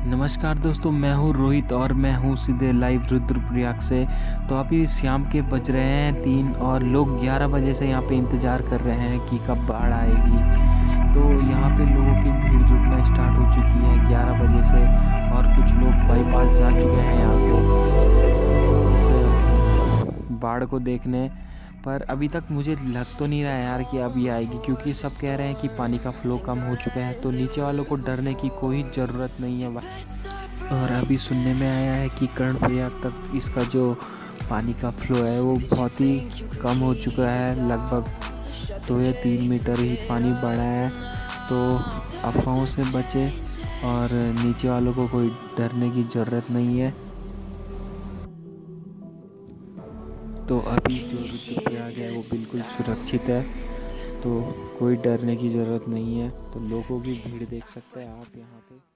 नमस्कार दोस्तों, मैं हूँ रोहित और मैं हूँ सीधे लाइव रुद्रप्रयाग से। तो अभी शाम के बज रहे हैं 3 और लोग 11 बजे से यहाँ पे इंतज़ार कर रहे हैं कि कब बाढ़ आएगी। तो यहाँ पे लोगों की भीड़ जुटना स्टार्ट हो चुकी है 11 बजे से, और कुछ लोग बाईपास जा चुके हैं यहाँ से इस बाढ़ को देखने। पर अभी तक मुझे लग तो नहीं रहा है यार कि अब ये आएगी, क्योंकि सब कह रहे हैं कि पानी का फ्लो कम हो चुका है। तो नीचे वालों को डरने की कोई ज़रूरत नहीं है। और अभी सुनने में आया है कि कर्णप्रयाग तक इसका जो पानी का फ्लो है वो बहुत ही कम हो चुका है, लगभग 2 या 3 मीटर ही पानी बढ़ा है। तो अफवाहों से बचे और नीचे वालों को कोई डरने की ज़रूरत नहीं है। तो अभी जो रुद्रप्रयाग है वो बिल्कुल सुरक्षित है, तो कोई डरने की ज़रूरत नहीं है। तो लोगों की भीड़ देख सकते हैं आप यहाँ पे।